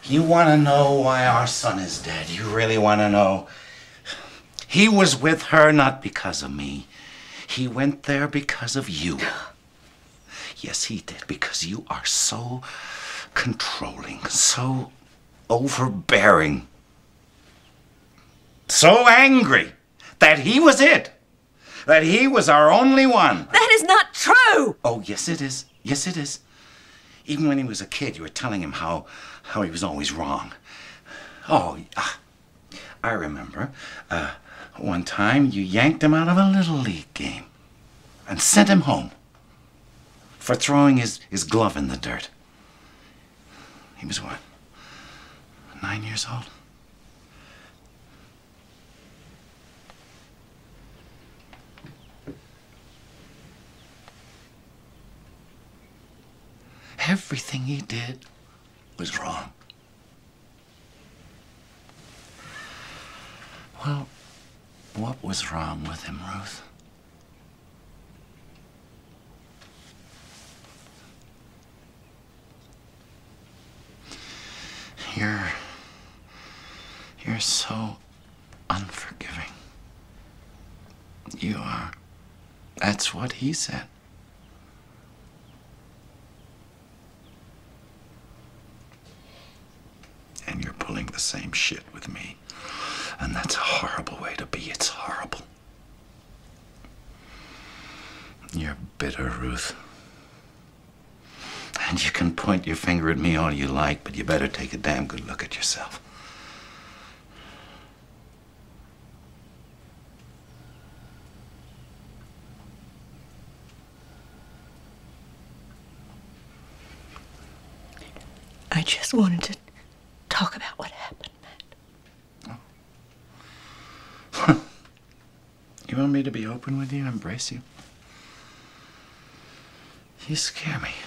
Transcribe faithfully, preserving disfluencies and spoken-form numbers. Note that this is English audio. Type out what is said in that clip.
You want to know why our son is dead? You really want to know? He was with her not because of me. He went there because of you. Yes, he did, because you are so controlling, so overbearing, so angry that he was it, that he was our only one. That is not true! Oh, yes, it is. Yes, it is. Even when he was a kid, you were telling him how, how he was always wrong. Oh, uh, I remember. Uh, one time you yanked him out of a Little League game and sent him home for throwing his, his glove in the dirt. He was what? Nine years old? Everything he did was wrong. Well, what was wrong with him, Ruth? You're... You're so unforgiving. You are. That's what he said. And you're pulling the same shit with me. And that's a horrible way to be. It's horrible. You're bitter, Ruth. And you can point your finger at me all you like, but you better take a damn good look at yourself. I just wanted to talk about what happened, Matt. Oh. You want me to be open with you, embrace you? You scare me.